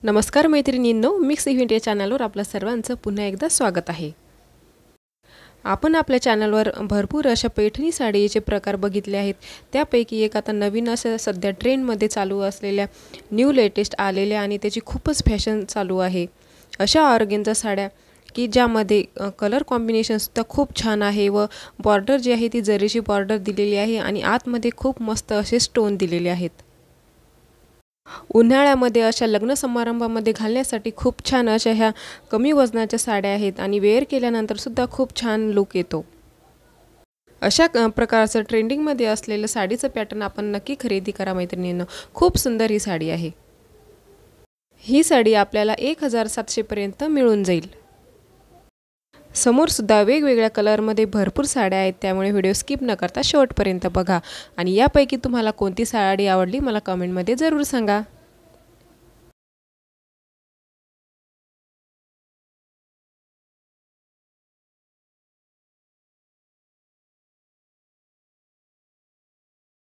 नमस्कार मैत्रिणींनो, mix event या चॅनलवर आपल्या सर्वांचं पुन्हा एकदा स्वागत आहे। आपण आपल्या चॅनलवर भरपूर अशा पैठणी साडीचे प्रकार बघितले आहेत। त्यापैकी एक आता नवीन असं सध्या ट्रेंडमध्ये चालू असलेल्या न्यू लेटेस्ट आलेल्या आणि त्याची खूपच फॅशन चालू आहे अशा ऑर्गेन्झा साड्या की ज्यामध्ये कलर कॉम्बिनेशन सुद्धा खूप छान आहे व बॉर्डर जी आहे ती जरीची बॉर्डर दिलेली आहे आणि आतमध्ये खूप मस्त असे स्टोन दिलेले आहेत। उन्हाळ्यामध्ये अशा लग्न समारंभामध्ये घालण्यासाठी खूप छान अशा ह्या कमी वजनाच्या साड्या आहेत आणि वेअर केल्यानंतर सुद्धा खूप छान लुक येतो। अशा प्रकारचं ट्रेंडिंगमध्ये असलेलं साडीचं पॅटर्न आपण नक्की खरेदी करा मैत्रिणींनो, खूप सुंदर ही साडी आहे। ही साडी आपल्याला 1700 पर्यंत मिळून जाईल। समोर सुद्धा वेगवेगळ्या कलरमध्ये भरपूर साड्या आहेत, त्यामुळे व्हिडिओ स्किप न करता शेवटपर्यंत बघा आणि यापैकी तुम्हाला कोणती साडी आवडली मला कमेंटमध्ये जरूर सांगा।